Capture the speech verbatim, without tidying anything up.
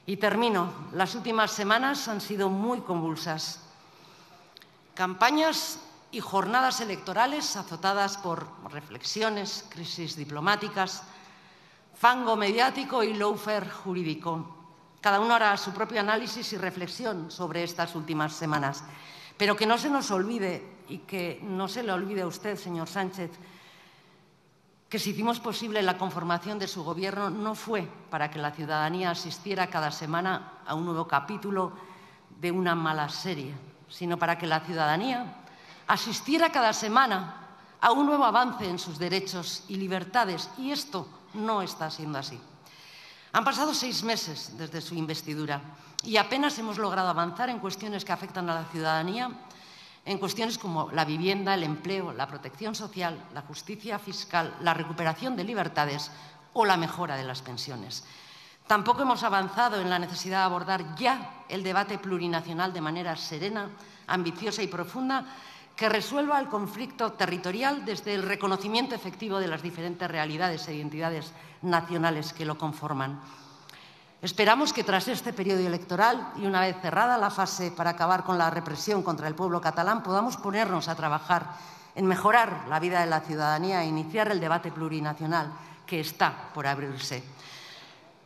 Y termino. Las últimas semanas han sido muy convulsas. Campañas y jornadas electorales azotadas por reflexiones, crisis diplomáticas, fango mediático y lawfare jurídico. Cada uno hará su propio análisis y reflexión sobre estas últimas semanas. Pero que no se nos olvide, y que no se le olvide a usted, señor Sánchez, que si hicimos posible la conformación de su gobierno no fue para que la ciudadanía asistiera cada semana a un nuevo capítulo de una mala serie, sino para que la ciudadanía asistiera cada semana a un nuevo avance en sus derechos y libertades. Y esto no está siendo así. Han pasado seis meses desde su investidura y apenas hemos logrado avanzar en cuestiones que afectan a la ciudadanía, en cuestiones como la vivienda, el empleo, la protección social, la justicia fiscal, la recuperación de libertades o la mejora de las pensiones. Tampoco hemos avanzado en la necesidad de abordar ya el debate plurinacional de manera serena, ambiciosa y profunda, que resuelva el conflicto territorial desde el reconocimiento efectivo de las diferentes realidades e identidades nacionales que lo conforman. Esperamos que tras este periodo electoral y una vez cerrada la fase para acabar con la represión contra el pueblo catalán, podamos ponernos a trabajar en mejorar la vida de la ciudadanía e iniciar el debate plurinacional que está por abrirse.